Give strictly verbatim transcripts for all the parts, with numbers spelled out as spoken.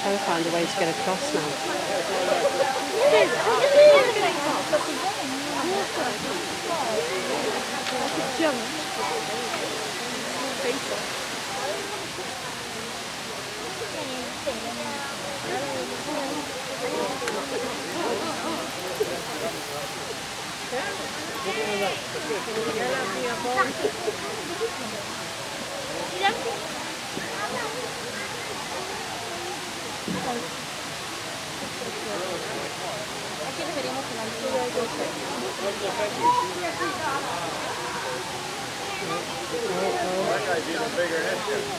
trying to find a way to get across now. Aquí deberíamos finalizar. That guy's even bigger than this guy.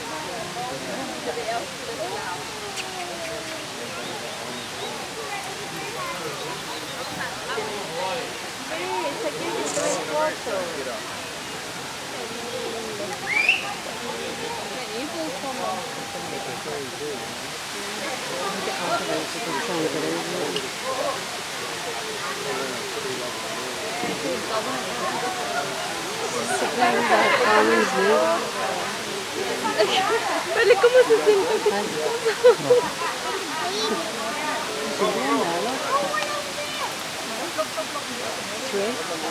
Get out of it, so I'm trying to get over it. Sit down there, arms move. Vale, ¿cómo se siente? Sit down there, look. Three.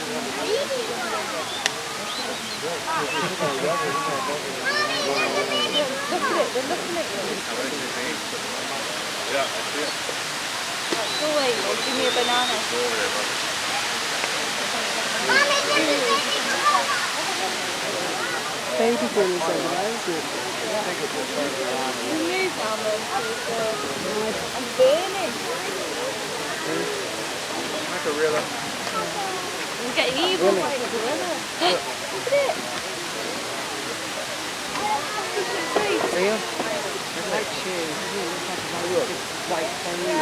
Look at it, they're looking at you. Yeah, that's it. Go away, Lord, give me a banana. Go over there, buddy. Baby girl is over there, isn't it? You move now, Mum, please. I'm burning. Like a gorilla. I'm getting evil like a gorilla. Look at it. Real? It's like shoes, isn't it? It's like a very big white thing.